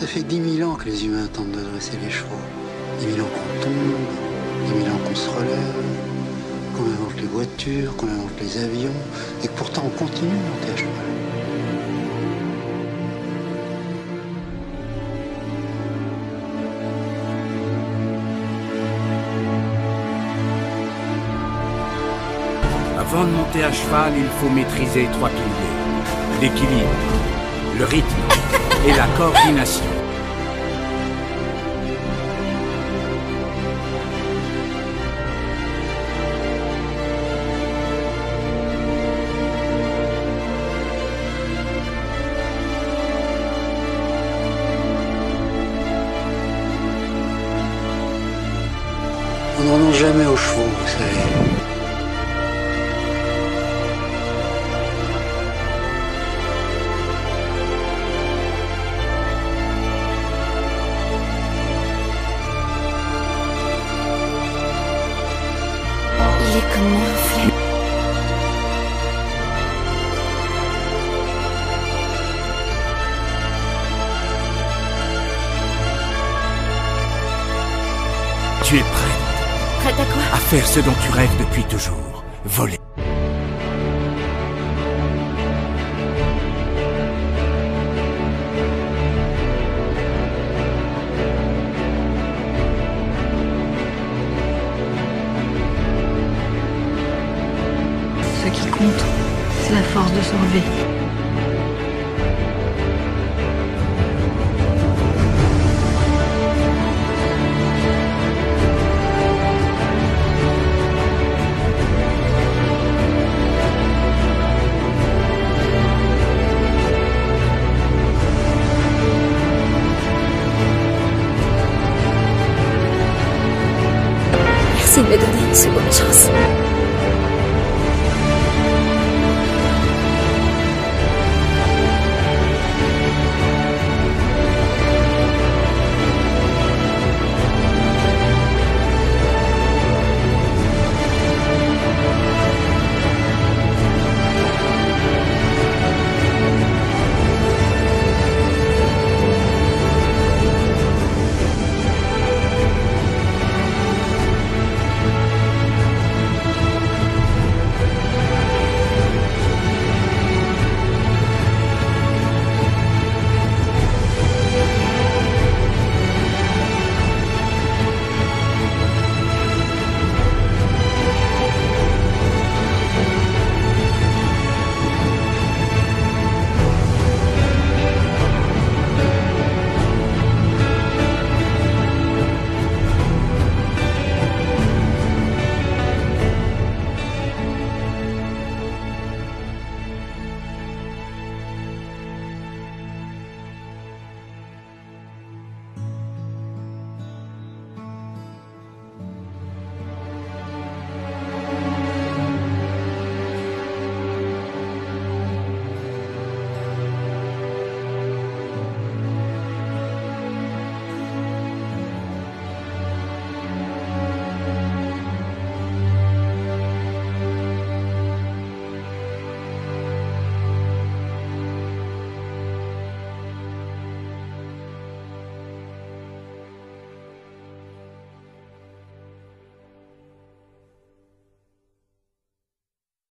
Ça fait 10 000 ans que les humains tentent de dresser les chevaux. 10 000 ans qu'on tombe, 10 000 ans qu'on se relève, qu'on invente les voitures, qu'on invente les avions, et que pourtant on continue de monter à cheval. Avant de monter à cheval, il faut maîtriser 3 piliers. L'équilibre, le rythme et la coordination. On n'en renonce jamais aux chevaux, vous savez. Il est comme un reflet. Tu es prête Prête à quoi? à faire ce dont tu rêves depuis toujours. Voler. Ce qui compte, c'est la force de se relever. Merci de me donner une seconde chance.